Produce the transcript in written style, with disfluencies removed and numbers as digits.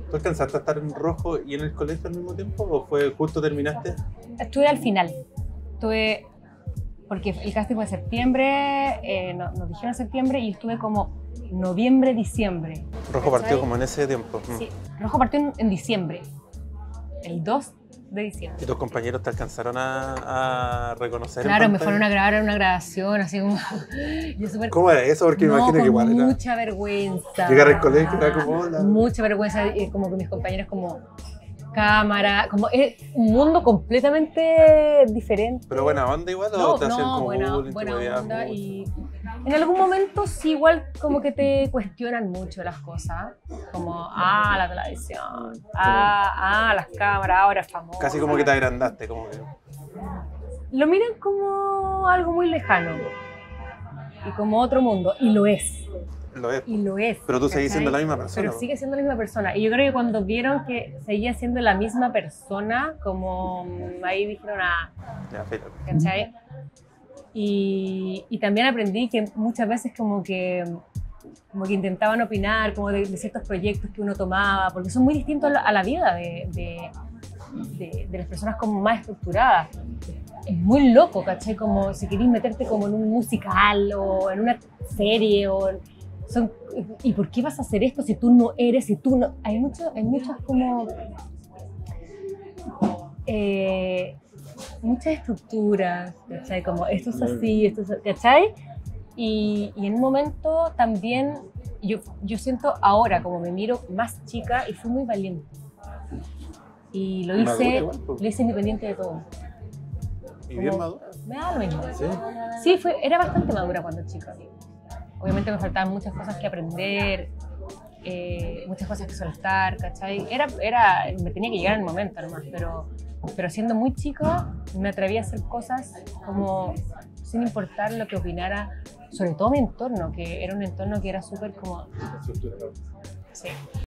¿Tú alcanzaste a estar en rojo y en el colegio al mismo tiempo o fue justo terminaste? Estuve al final. Estuve, porque el casting fue en septiembre, nos dijeron en septiembre y estuve como noviembre, diciembre. Rojo partió como en ese tiempo. Sí, Rojo partió en diciembre, el 2 de diciembre. ¿Y tus compañeros te alcanzaron a reconocer? Claro, me fueron a grabar una grabación, así como... Yo super... ¿Cómo era eso? Porque no, imagino que igual era... mucha vergüenza. Llegar al colegio era como... Hola. Mucha vergüenza, como que mis compañeros como... cámara, como es un mundo completamente diferente. ¿Pero buena onda igual o te hacían como bullying, buena onda y en algún momento sí igual como que te cuestionan mucho las cosas, como la televisión, las cámaras, ahora es famoso. Casi como que te agrandaste, como que... Lo miran como algo muy lejano y como otro mundo, y lo es. Lo es. Y lo es. Pero tú seguís siendo la misma persona. Pero sigue siendo la misma persona. Y yo creo que cuando vieron que seguía siendo la misma persona, como ahí dijeron Ya, fíjate. ¿cachai? Y también aprendí que muchas veces como que intentaban opinar como de ciertos proyectos que uno tomaba, porque son muy distintos a la vida de las personas como más estructuradas. Es muy loco, ¿cachai? Como si querís meterte como en un musical o en una serie ¿y por qué vas a hacer esto si tú no eres, si tú no...? Hay muchas como... muchas estructuras, ¿cachai? Como esto es así, esto es... ¿cachai? Y en un momento también, yo siento ahora, como me miro más chica y fui muy valiente. Y lo hice independiente de todo. ¿Y bien madura? Me da lo mismo. Sí. Sí, era bastante madura cuando chica. Obviamente me faltaban muchas cosas que aprender, muchas cosas que soltar, ¿cachai? Me tenía que llegar en el momento nomás, pero siendo muy chica me atreví a hacer cosas como sin importar lo que opinara, sobre todo mi entorno, que era un entorno que era súper como... Sí.